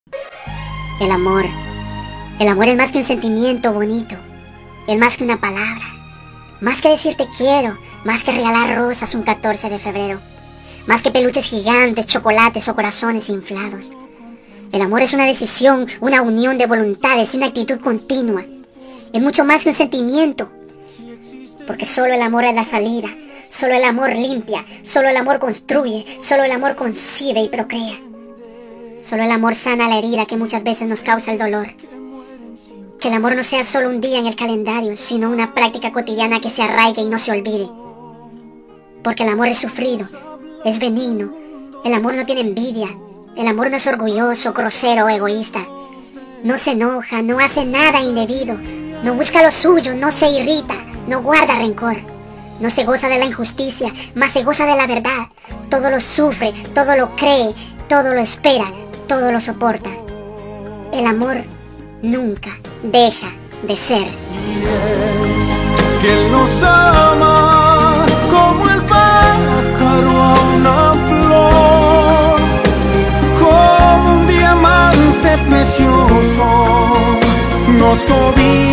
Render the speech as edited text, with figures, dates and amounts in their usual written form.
El amor. El amor es más que un sentimiento bonito. Es más que una palabra. Más que decir te quiero. Más que regalar rosas un 14 de febrero. Más que peluches gigantes, chocolates o corazones inflados. El amor es una decisión, una unión de voluntades y una actitud continua. Es mucho más que un sentimiento. Porque solo el amor es la salida. Solo el amor limpia. Solo el amor construye. Solo el amor concibe y procrea. Solo el amor sana la herida que muchas veces nos causa el dolor. Que el amor no sea solo un día en el calendario, sino una práctica cotidiana que se arraigue y no se olvide. Porque el amor es sufrido, es benigno. El amor no tiene envidia. El amor no es orgulloso, grosero o egoísta. No se enoja, no hace nada indebido. No busca lo suyo, no se irrita, no guarda rencor. No se goza de la injusticia, mas se goza de la verdad. Todo lo sufre, todo lo cree, todo lo espera, todo lo soporta. El amor nunca deja de ser. Que Él nos ama como el pájaro a una flor, como un diamante precioso nos cobija.